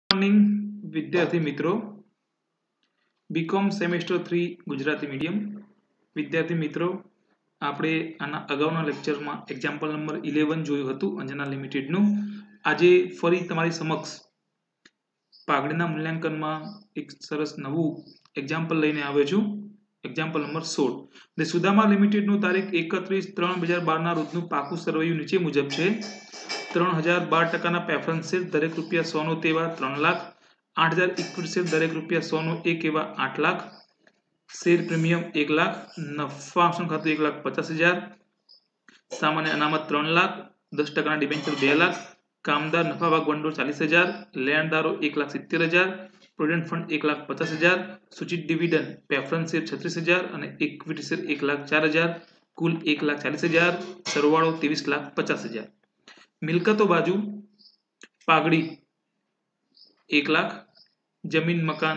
Morning વિદ્યાર્થી મિત્રો, BCom semester 3 Gujarati medium વિદ્યાર્થી મિત્રો, આપણે આના અગાઉના લેક્ચરમાં એક્ઝામ્પલ નંબર 11 જોયું હતું અંજના લિમિટેડનું. આજે ફરી તમારી સમક્ષ પાઘડીના મૂલ્યાંકનમાં એક સરસ નવું એક્ઝામ્પલ લઈને આવ્યો છું. Example number 16. ધ સુદામા લિમિટેડનું તારીખ 31/3/2012 ના રોજનું પાકું સરવૈયું નીચે મુજબ છે. 3012% પ્રેફરન્સ શેર દરેક રૂપિયા 100 નો તેવા 3 લાખ, 8000 ઇક્વિટી શેર દરેક રૂપિયા 100 નો એક એવા 8 લાખ, શેર પ્રીમિયમ 1 લાખ, નફા ખાતું 1,50,000, સામાન્ય અનામત 3 લાખ, 10% ડિબેન્ચર 2 લાખ, કામદાર નફા ભાગ ભંડોળ 40,000, લેણદારો 1,70,000, પ્રોવિડન્ટ ફંડ 1,50,000, સૂચિત ડિવિડન્ડ પ્રેફરન્સ શેર 36,000 અને ઇક્વિટી શેર 1,04,000, કુલ 1,40,000, સરવાળો 23,50,000. મિલકતો બાજુ પાઘડી 1 લાખ, જમીન મકાન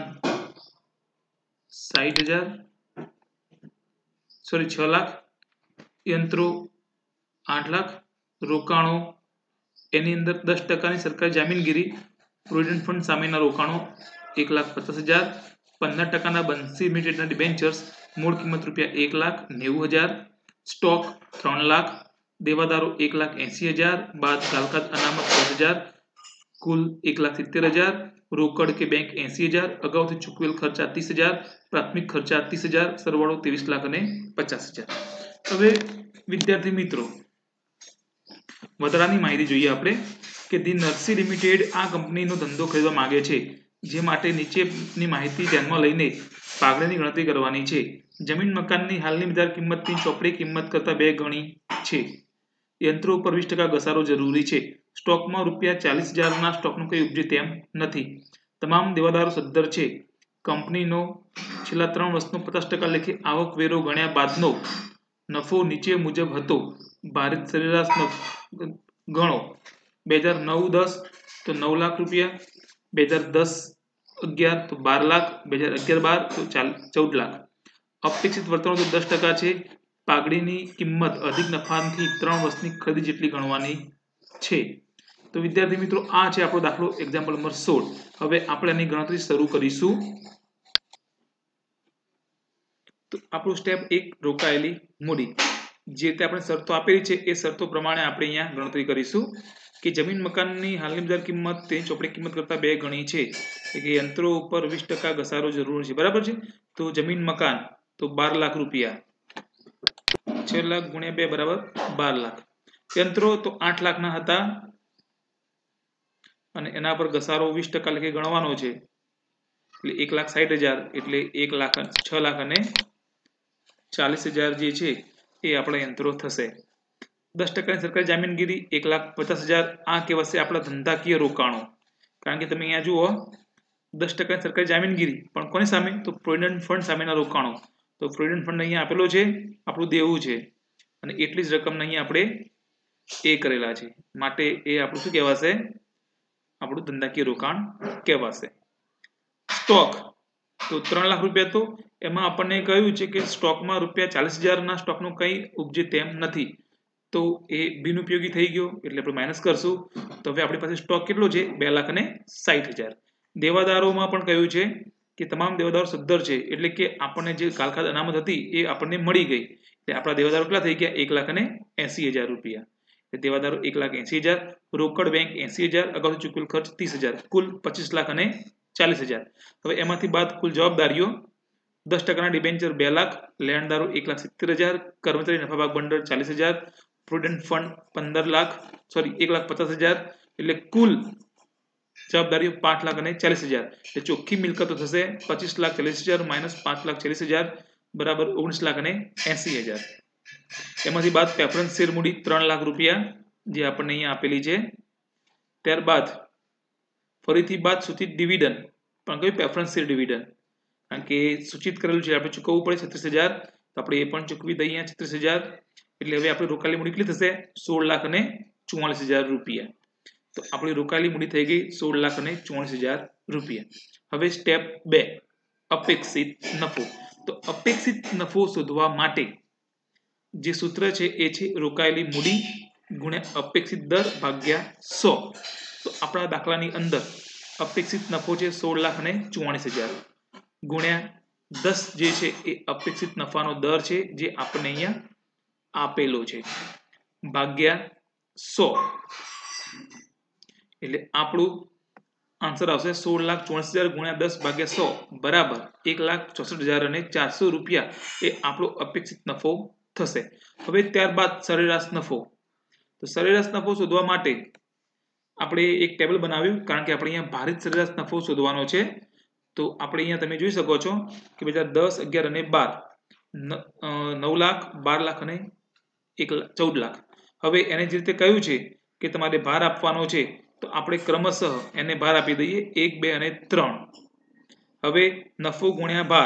6 લાખ, યંત્રો 8 લાખ, રોકાણો એની અંદર 10%ની સરકારી જામીનગીરી, પ્રોવિડન્ટ ફંડ સામેના રોકાણો 1,50,000, 15%ના બંસી લિમિટેડના ડિબેન્ચર્સ મૂળ કિંમત રૂપિયા 1,90,000, સ્ટોક 3 લાખ, દેવાદારો 1,80,000 બાદ ગાલકાત અનામત 10,000, કુલ 1,70,000, રોકડ કે બેંક 80,000, અગાઉથી ચૂકવેલ ખર્ચા 30,000, પ્રાથમિક ખર્ચા 30,000, સરવાળો 23,50,000. હવે વિદ્યાર્થી મિત્રો, વધારાની માહિતી જોઈએ આપણે કે ધી નર્સી લિમિટેડ આ કંપનીનો ધંધો ખરીદવા માંગે છે, જે માટે નીચેની માહિતી ધ્યાનમાં લઈને પાઘડીની ગણતરી કરવાની છે. જમીન મકાનની હાલની બજાર કિંમતની ચોપડી કિંમત કરતાં 2 ગણી છે. યંત્રો ઉપર 20% ઘસારો જરૂરી છે. સ્ટોકમાં રૂપિયા 40,000ના સ્ટોકનું કંઈ ઉપજે તેમ નથી. તમામ દેવાદારો સદ્ધર છે. કંપનીનો છેલ્લા 3 વર્ષનો 50% લેખે આવકવેરો ગણ્યા બાદનો નફો નીચે મુજબ હતો. ભારિત સરેરાશ ગણો 2009-10 તો 9 લાખ રૂપિયા, 2010-11 તો 12 લાખ, 2011-12 તો 14 લાખ. અપેક્ષિત વળતર તો 10% છે. પાઘડીની કિંમત અધિક નફાથી 3 વર્ષની ખરીદી જેટલી ગણવાની છે. તો વિદ્યાર્થી મિત્રો, આ છે આપણો દાખલો એક્ઝામ્પલ નંબર 16. હવે આપણે આની ગણતરી શરૂ કરીશું. તો આપણું સ્ટેપ 1, રોકાયેલી મૂડી. જે તે આપણે શરતો આપેલી છે એ શરતો પ્રમાણે આપણે અહીંયા ગણતરી કરીશું કે જમીન મકાનની હાલની બજાર કિંમત તેની ચોપડી કિંમત કરતાં 2 ગણી છે. કે યંત્રો ઉપર 20% ઘસારો જરૂર છે. બરાબર છે. તો જમીન મકાન તો 12 લાખ રૂપિયા, 6 લાખ ગુણ્યા 2 બરાબર 12 લાખ. યંત્રો તો 8 લાખના હતા અને એના પર ઘસારો 20% લેખે ગણવાનો છે. એટલે 1,60,000 એટલે 6 લાખ અને 40,000 જે છે એ આપણા યંત્રો થશે. 10%ની સરકારી જામીનગીરી 1,50,000. આ કહેવાશે આપણા ધંધાકીય રોકાણો. કારણ કે તમે અહીંયા જુઓ 10%ની સરકારી જામીનગીરી, પણ કોની સામે? તો પ્રોવિડન્ટ ફંડ સામેના રોકાણો. તો પ્રોવિડન્ટ ફંડ અહીંયા આપેલો છે, આપણું દેવું છે અને એટલી જ રકમ અહીંયા આપણે એ કરેલા છે. માટે એ આપણું શું કહેવાશે? આપણું ધંધાકીય રોકાણ કહેવાશે. સ્ટોક તો 3 લાખ રૂપિયા, તો એમાં આપણને કહ્યું છે કે સ્ટોકમાં રૂપિયા 40,000ના સ્ટોકનું કંઈ ઉપજે તેમ નથી. તો એ બિનઉપયોગી થઈ ગયો એટલે આપણે માઇનસ કરશું. તો હવે આપણી પાસે સ્ટોક કેટલો છે? 2,60,000. દેવાદારોમાં પણ કહ્યું છે કે તમામ દેવાદારો સદ્ધર છે, એટલે કે આપણને જે કાલખાત અનામત હતી એ આપણને મળી ગઈ. એટલે આપણા દેવાદારો કેટલા થઈ ગયા? 1,80,000 રૂપિયા. દેવાદારો 1,80,000, રોકડ બેંક 80,000, અગાઉ ચૂકવેલ ખર્ચ 30,000, કુલ 25,40,000. હવે એમાંથી બાદ કુલ જવાબદારીઓ 10%ના ડિબેન્ચર 2 લાખ, લેણદારો 1,70,000, કર્મચારી નફા ભાગ ભંડોળ 40,000, પ્રુડન્ટ ફંડ 1,50,000. એટલે કુલ જવાબદારીઓ 5,40,000. એટલે ચોખ્ખી મિલકતો થશે 25,40,000 માઇનસ 5,40,000 બરાબર 19,80,000. એમાંથી બાદ પ્રેફરન્સ શેર મૂડી 3 લાખ રૂપિયા જે આપણને અહીંયા આપેલી છે. ત્યારબાદ ફરીથી બાદ સૂચિત ડિવિડન્ડ, પણ કયું? Preference share dividend. કારણ કે સૂચિત કરેલું છે આપણે ચૂકવવું પડે 36,000, તો આપણે એ પણ ચૂકવી દઈએ 36,000. એટલે હવે આપણે રોકાયેલી મૂડી કેટલી થશે? 16,44,000 રૂપિયા. તો આપણી રોકાયેલી મૂડી થઈ ગઈ 16,44,000 રૂપિયા. હવે સ્ટેપ 2, અપેક્ષિત નફો. તો અપેક્ષિત નફો શોધવા માટે જે સૂત્ર છે એ છે રોકાયેલી મૂડી ગુણ્યા અપેક્ષિત દર ભાગ્યા 100. તો આપણા દાખલાની અંદર અપેક્ષિત નફો છે 16,44,000 ગુણ્યા 10 જે છે એ અપેક્ષિત નફાનો દર છે જે આપણને અહીંયા આપેલો છે ભાગ્યા 100 એટલે આપણું આન્સર આવશે 16,44,000 ગુણ્યા 10 ભાગ્યા 100 બરાબર 1,64,400 રૂપિયા એ આપણો અપેક્ષિત નફો થશે. હવે ત્યારબાદ સરેરાશ નફો. તો સરેરાશ નફો શોધવા માટે આપણે એક ટેબલ બનાવ્યું કારણ કે આપણે અહીંયા ભારિત સરેરાશ નફો શોધવાનો છે. તો આપણે અહીંયા તમે જોઈ શકો છો કે 10, 11 અને 12 9 લાખ 12 લાખ અને 14 લાખ. હવે એને જે રીતે કહ્યું છે કે તમારે ભાર આપવાનો છે તો આપણે ક્રમશઃ એને ભાર આપી દઈએ 1, 2 અને 3. હવે નફો ગુણ્યા ભાર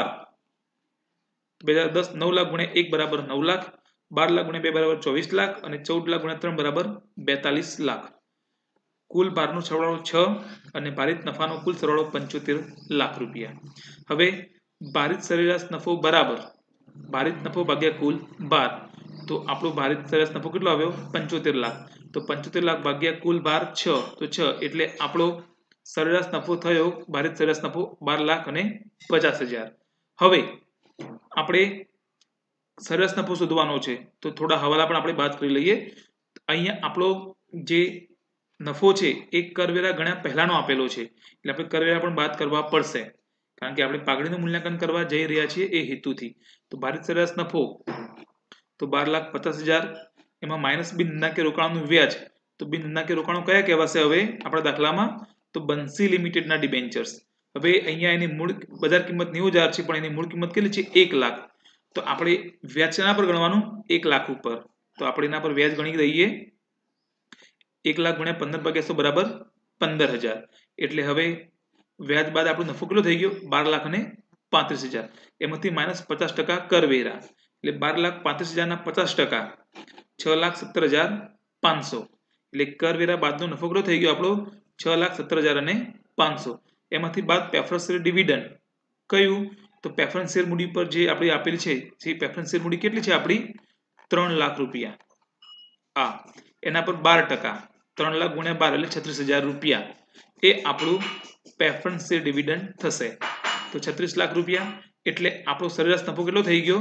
2010 9 લાખ ગુણ્યા 1 બરાબર 9 લાખ 12 લાખ ગુણ્યા 2 બરાબર 24 લાખ અને 14 લાખ ગુણ્યા 3 બરાબર 42 લાખ. કુલ ભારનો સરવાળો 6 અને ભારિત નફાનો કુલ સરવાળો 75 લાખ રૂપિયા. હવે ભારિત સરેરાશ નફો બરાબર ભારિત નફો ભાગ્યા કુલ ભાર. તો આપણો ભારિત સરેરાશ નફો કેટલો આવ્યો 75 લાખ. તો 75 લાખ ભાગ્યા કુલ ભાર 6 તો 6 એટલે આપણો સરેરાશ નફો થયો ભારિત સરેરાશ નફો 12,50,000. હવે આપણે સરેરાશ નફો શોધવાનો છે તો થોડા હવાલા પણ આપણે બાદ કરી લઈએ. અહીંયા આપણો જે નફો છે એ કરવેરા ગણ્યા પહેલાનો આપેલો છે એટલે આપણે કરવેરા પણ બાદ કરવા પડશે કારણ કે આપણે પાઘડીનું મૂલ્યાંકન કરવા જઈ રહ્યા છીએ એ હેતુથી. તો ભારિત સરેરાશ નફો તો 12,50,000 એમાં માઇનસ બિન ધંધાકીય રોકાણનું વ્યાજ. તો બિન ધંધાકીય રોકાણો કયા કહેવાશે હવે આપણા દાખલામાં તો બંસી લિમિટેડના ડિબેન્ચર્સ. હવે અહીંયા એની મૂળ બજાર કિંમત 90,000 છે પણ એની મૂળ કિંમત કેટલી છે 1 લાખ. તો આપણે વ્યાજ શેના પર ગણવાનું 1 લાખ ઉપર. તો આપણે એના પર વ્યાજ ગણી દઈએ 1 લાખ ગુણ્યા 15 ભાગ્યા 100 બરાબર 15,000. એટલે હવે વ્યાજ બાદ આપણો નફો કેટલો થઈ ગયો 12,35,000. એમાંથી માઇનસ 50% કરવેરા એટલે 12,35,000 ના 50% 6,17,500 એટલે કરવેરા બાદનો નફો કેટલો થઈ ગયો આપણો 6,17,500. એમાંથી બાદ પ્રેફરન્સ શેર ડિવિડન્ડ કયું તો પ્રેફરન્સ શેર મૂડી પર જે આપણી આપેલી છે જે પ્રેફરન્સ શેર મૂડી કેટલી છે આપણી 3 લાખ રૂપિયા. આ એના પર 12% 3 લાખ ગુણ્યા 12 એટલે 36,000 રૂપિયા એ આપણું પ્રેફરન્સ શેર ડિવિડન્ડ થશે. તો 36 લાખ રૂપિયા એટલે આપણો સરેરાશ નફો કેટલો થઈ ગયો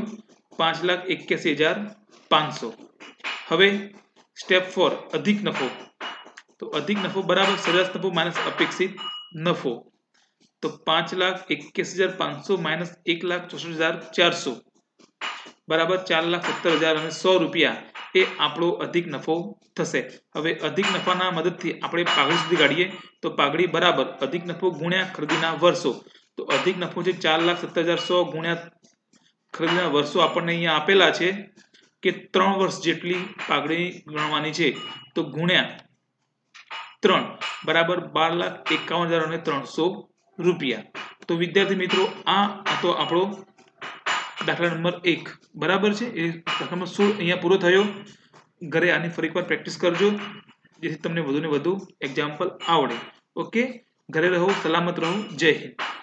5,81,500. હવે સ્ટેપ 4 અધિક નફો. તો અધિક નફો બરાબર સરેરાશ નફો માઇનસ અપેક્ષિત નફો. તો 5,81,500 માઇનસ 1,64,400 બરાબર 4,17,100 રૂપિયા એ આપણો અધિક નફો થશે. હવે અધિક નફાના મદદથી આપણે પાઘડી સુધી કાઢીએ તો પાઘડી બરાબર અધિક નફો ગુણ્યા ખરીદીના વર્ષો. તો અધિક નફો છે 4,17,100 ગુણ્યા ખરીદીના વર્ષો આપણને અહીંયા આપેલા છે કે 3 વર્ષ જેટલી પાઘડી ગણવાની છે. તો ગુણ્યા 3 બરાબર 12,51,300 રૂપિયા. તો વિદ્યાર્થી મિત્રો આ તો આપણો દાખલા નંબર 1 બરાબર છે. એ દાખલા નંબર 16 અહીંયા પૂરો થયો. ઘરે આની ફરી એકવાર પ્રેક્ટિસ કરજો જેથી તમને વધુ ને વધુ એક્ઝામ્પલ આવડે. ઓકે, ઘરે રહો, સલામત રહો, જય હિન્દ.